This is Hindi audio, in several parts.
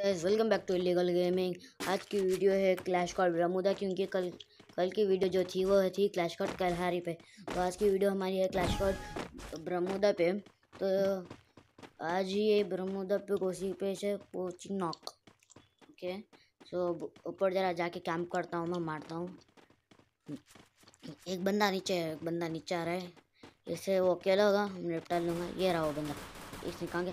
Guys welcome back to illegal gaming. आज की वीडियो है क्लैश कॉर्ड बरमूदा, क्योंकि कल की वीडियो जो थी वो थी क्लैश कॉर्ड कलहारी पे। तो आज की वीडियो हमारी है क्लैश कॉर्ड बरमूदा पे। तो आज ही ये बरमूदा पे कोसी पे से पोचिंग नॉक। ओके, सो ऊपर जरा जाके कैंप करता हूँ, मैं मारता हूँ। एक बंदा नीचे है, एक बंदा नीचे आ रहा है। इससे वो अकेला होगा, मैं निपटा लूँगा। ये रहा वो बंदा, इसने कहाँ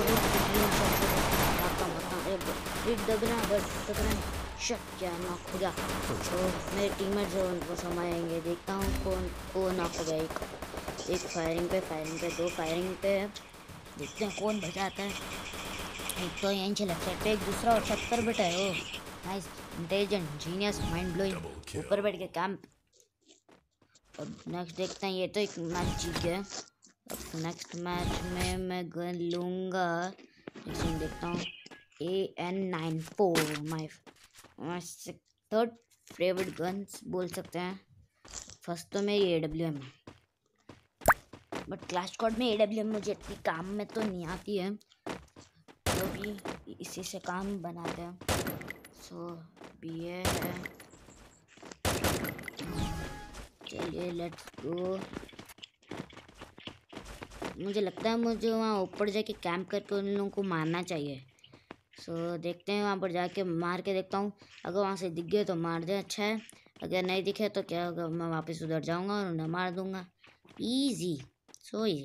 क्या नॉक हो गया। तो मेरे टीममेट जो उनको समाएंगे, देखता हूँ कौन नॉक हो गया। एक फायरिंग पे दो फायरिंग पे है। देखते हैं कौन बचाता है। एक तो यहीं से लेफ्ट साइड पे, एक दूसरा और छत पर बैठा है। Oh nice, intelligent, genius, mind blowing, ऊपर बैठ के कैंप। अब नेक्स्ट देखते हैं। ये तो एक मैच जीत गया। अब नेक्स्ट मैच में मैं गन लूँगा। देखता हूँ AN94 my third favourite guns बोल सकते हैं। फर्स्ट तो मेरी AWM है, बट क्लैश स्क्वाड में AWM मुझे इतनी काम में तो नहीं आती है, तो भी इसी से काम बनाते हैं। सो ये है, चलिए लेट्स गो। मुझे लगता है मुझे वहाँ ऊपर जाके कैंप करके उन लोगों को मारना चाहिए। सो देखते हैं, वहाँ पर जाके मार के देखता हूँ। अगर वहाँ से दिख गए तो मार दे, अच्छा है। अगर नहीं दिखे तो क्या होगा, मैं वापस उधर जाऊँगा और उन्हें मार दूँगा। Easy, so easy.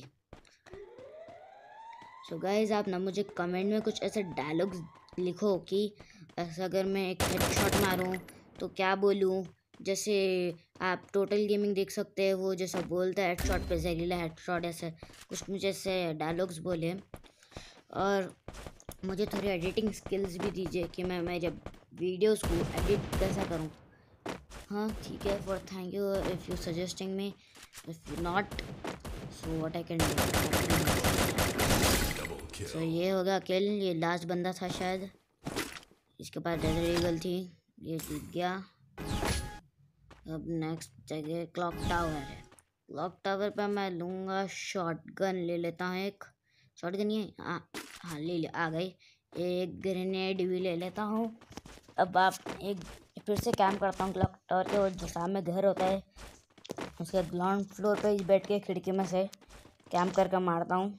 So guys, आप ना मुझे कमेंट में कुछ ऐसे डायलॉग्स लिखो कि ऐसा अगर मैं एक हेडशॉट मारूँ तो क्या बोलूँ। जैसे आप टोटल गेमिंग देख सकते हैं, वो जैसा बोलता है हेडशॉट पे, जहरीला हेडशॉट, ऐसे कुछ मुझे ऐसे डायलॉग्स बोले। और मुझे थोड़ी एडिटिंग स्किल्स भी दीजिए कि मैं मेरे वीडियोस को एडिट कैसा करूं। हाँ ठीक है, for thank you if you suggesting me, if you not so what I can do. So ये होगा किल। ये लास्ट बंदा था शायद, इसके पास डेजर्ट ईगल थी, ये जीत गया। अब नेक्स्ट जगह क्लॉक टावर है। क्लॉक टावर पर मैं लूँगा शॉटगन, ले लेता हूँ एक शॉटगन। ये हाँ ले आ गई। एक ग्रेनेड भी ले लेता हूँ। अब आप एक फिर से कैंप करता हूँ क्लॉक टावर के, और जो सामने घर होता है उसके ग्राउंड फ्लोर पे बैठ के खिड़की में से कैंप करके मारता हूँ।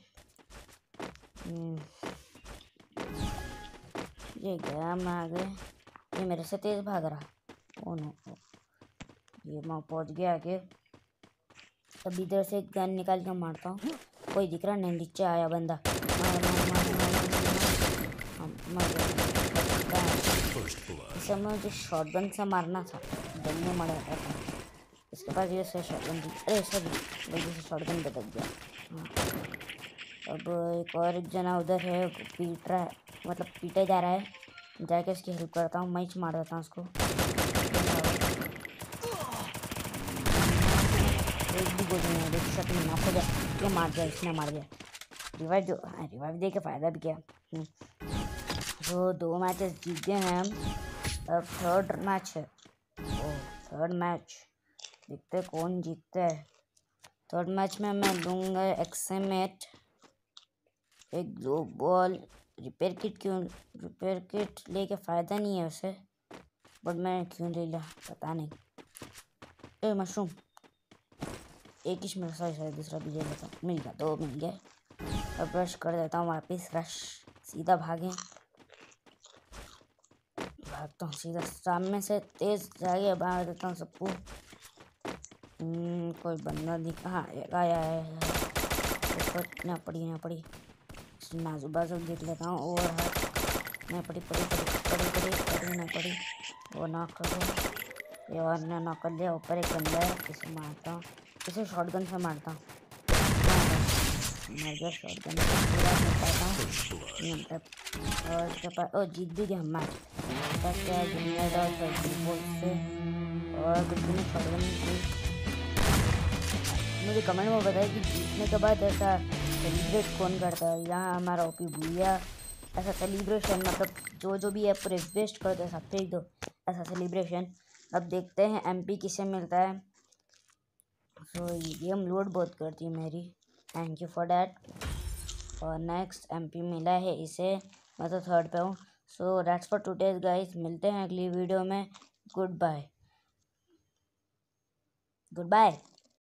ये गया, मैं आ गए। ये मेरे से तेज भाग रहा। ओ नो, ये मैं पहुँच गया आगे। अब इधर से गन निकाल के मारता हूँ। कोई दिख रहा नहीं, नीचे आया बंदा। मार मार मार मार मार इसे मुझे शॉटगन से मारना था, जल्दी मर जाता था। इसके पास ये से शॉटगन थी, अरे सॉरी, जल्दी से शॉटगन पे दब गया। हाँ, अब एक और जना उधर है, पीट रहा है, मतलब पीटे जा रहा है। जाके उसकी हेल्प करता हूँ, मैच मार देता हूँ उसको। एक भी गोली नहीं, देख सकते हैं, नॉक हो गया। ये मार दिया, इसने मार दिया। रिवाइव दे के फ़ायदा भी क्या। तो 2 मैचेस जीत गए हैं हम। अब थर्ड मैच है। ओह, थर्ड मैच देखते कौन जीतता है। थर्ड मैच में मैं लूँगा एक्सएमेट, एक दो बॉल। रिपेयर किट लेके फ़ायदा नहीं है उसे, बट मैं क्यों ले लिया पता नहीं। ए मशरूम, एक ही मिल सॉरी दूसरा भी ले लेता हूँ। मिल गया, 2 मिल गए। अब रश कर देता हूँ वापस, रश सीधा भागता हूँ सीधा सामने से, तेज जाके मार देता हूँ सबको। कोई बंदा दिखा, हाँ आया है। ना पड़ी नाजू बाजू देख लेता हूँ। और हाथ ना पड़ी ना पड़ी, वो नॉक कर दिया। ये और ने नॉक कर दिया। ऊपर एक बंदा है, इसे मारता हूँ, इसे शॉटगन से मारता हूँ। मर गया शॉटगन से, पूरा निपटाता हूँ। और उसके पास ओ जीत भी गया मैच। क्या ग्रेनेड और से और कुछ भी नहीं, शॉटगन। मुझे कमेंट में बताया कि जीतने के बाद ऐसा सेलिब्रेट कौन करता है। यहाँ हमारा ओपी भूया ऐसा सेलिब्रेशन, मतलब जो भी है पूरे वेस्ट कर दो, ऐसा फेंक दो, ऐसा सेलिब्रेशन। अब देखते हैं MP किसे मिलता है। सो ये गेम लोड बहुत करती है मेरी, थैंक यू फॉर डैट। और नेक्स्ट MP मिला है इसे, मैं तो थर्ड पे हूँ। So that's for today's guys, मिलते हैं अगली वीडियो में। Goodbye. Good bye.